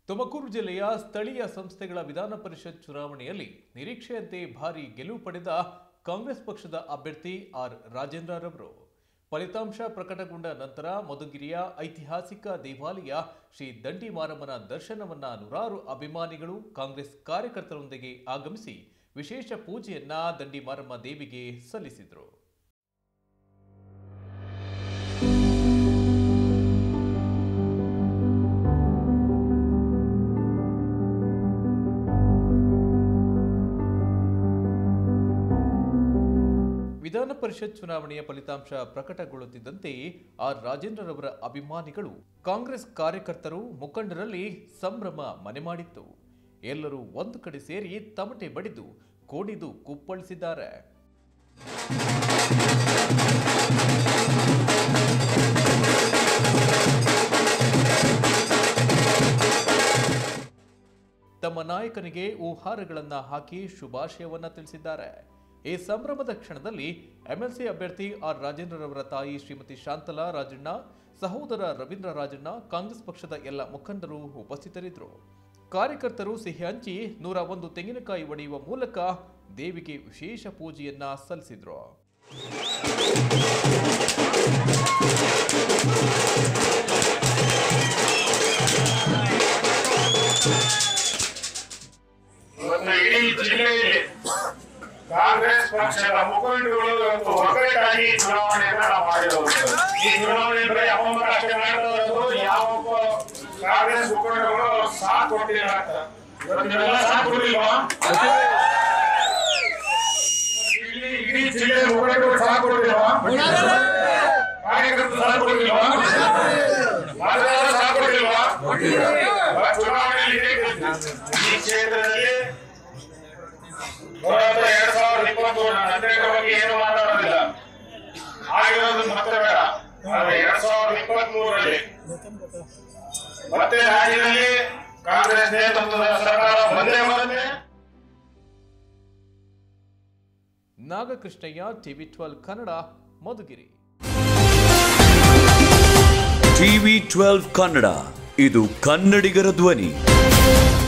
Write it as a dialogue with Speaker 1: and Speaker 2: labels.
Speaker 1: ತುಮಕೂರು ಜಿಲ್ಲೆಯ ಸ್ಥಳೀಯ ಸಂಸ್ಥೆಗಳ ವಿಧಾನ ಪರಿಷತ್ ಚುನಾವಣೆಯಲ್ಲಿ ನಿರೀಕ್ಷೆಯಂತೆ ಭಾರಿ ಗೆಲುವು ಪಡೆದ ಕಾಂಗ್ರೆಸ್ ಪಕ್ಷದ ಅಭ್ಯರ್ಥಿ ಆರ್ ರಾಜೇಂದ್ರರವರು ಫಲಿತಾಂಶ ಪ್ರಕಟಗೊಂಡ ನಂತರ ಮಧುಗಿರಿಯ ಐತಿಹಾಸಿಕ ದೇವಾಲಯ ಶ್ರೀ ದಂಡಿ ಮಾರಮ್ಮನ ದರ್ಶನವನ್ನ ನೂರಾರು ಅಭಿಮಾನಿಗಳು ಕಾಂಗ್ರೆಸ್ ಕಾರ್ಯಕರ್ತರೊಂದಿಗೆ ಆಗಮಿಸಿ ವಿಶೇಷ ಪೂಜೆಯನ್ನ ದಂಡಿ ಮಾರಮ್ಮ ದೇವಿಗೆ ಸಲ್ಲಿಸಿದರು. ವಿಧಾನ ಪರಿಷತ್ ಚುನಾವಣೆಯ ಫಲಿತಾಂಶ ಪ್ರಕಟಗೊಳ್ಳುತ್ತಿದ್ದಂತೆ ಆರ್ ರಾಜೇಂದ್ರರವರ ಅಭಿಮಾನಿಗಳು ಕಾಂಗ್ರೆಸ್ ಕಾರ್ಯಕರ್ತರು ಮುಖಂಡರಲ್ಲಿ ಸಂಭ್ರಮ ಮನೆ ಮಾಡಿತ್ತು. ಎಲ್ಲರೂ ಒಂದು ಕಡೆ ಸೇರಿ ತಮಟೆ ಬಡಿದು ಕೋಡಿದು ಕುಪ್ಪಳಿಸಿದ್ದಾರೆ. ತಮ್ಮ ನಾಯಕನಿಗೆ ಉಪಹಾರಗಳನ್ನ ಹಾಕಿ ಶುಭಾಶಯವನ್ನ ತಿಳಿಸಿದ್ದಾರೆ. ಈ ಸಂಭ್ರಮದ ಕ್ಷಣದಲ್ಲಿ ಎಂಎಲ್ಸಿ ಅಭ್ಯರ್ಥಿ ಆರ್ ರಾಜೇಂದ್ರರವರ ತಾಯಿ ಶ್ರೀಮತಿ ಶಾಂತಲಾ ರಾಜಣ್ಣ, ಸಹೋದರ ರವೀಂದ್ರ ರಾಜಣ್ಣ, ಕಾಂಗ್ರೆಸ್ ಪಕ್ಷದ ಎಲ್ಲ ಮುಖಂಡರು ಉಪಸ್ಥಿತರಿದ್ದರು. ಕಾರ್ಯಕರ್ತರು ಸಿಹಿ ಹಂಚಿ 101 ತೆಂಗಿನಕಾಯಿ ಒಡೆಯುವ ಮೂಲಕ ದೇವಿಗೆ ವಿಶೇಷ ಪೂಜೆಯನ್ನ ಸಲ್ಲಿಸಿದ್ರು.
Speaker 2: ಕಾಂಗ್ರೆಸ್ ಪಕ್ಷದ ಮುಖಂಡರು ಇವತ್ತು ಒಗ್ಗಟ್ಟಾಗಿ ಚುನಾವಣೆಯನ್ನ ಮಾಡಿರೋದು. ಈ ಚುನಾವಣೆಯಲ್ಲಿ ಅಪಮರಾಷ್ಟ್ರ ಮಾಡಿದವರು ಯಾವ ಕಾಂಗ್ರೆಸ್ ಮುಖಂಡರು ಸಾಥ್ ಕೊಟ್ಟಿಲ್ಲ. ಇವತ್ತೆಲ್ಲ ಸಾಥ್ ಕೊಟ್ಟಿಲ್ವಾ? ಇಡೀ ಜಿಲ್ಲೆ ಮುಖಂಡರು ಸಾಥ್ ಕೊಟ್ಟಿಲ್ವಾ? ಕಾರ್ಯಕರ್ತರು ಸಾಥ್ ಕೊಟ್ಟಿಲ್ವಾ? ಮತದಾರರು ಸಾಥ್ ಕೊಟ್ಟಿಲ್ವಾ? ಚುನಾವಣೆಯಲ್ಲಿ ಈ ಕ್ಷೇತ್ರದಲ್ಲಿ 2023 ಬಗ್ಗೆ ಏನು ಮಾತಾಡೋದಿಲ್ಲ. ಆಗಿರೋದು ಮತ್ತೆ ಬೇಡ. 2023ರಲ್ಲಿ ಮತ್ತೆ ರಾಜ್ಯದಲ್ಲಿ ಕಾಂಗ್ರೆಸ್ ನೇತೃತ್ವದ ಸರ್ಕಾರ ಬಂದೇ ಬರುತ್ತೆ.
Speaker 1: ನಾಗಕೃಷ್ಣಯ್ಯ, TV12 ಕನ್ನಡ, ಮಧುಗಿರಿ.
Speaker 3: TV12 ಕನ್ನಡ, ಇದು ಕನ್ನಡಿಗರ ಧ್ವನಿ.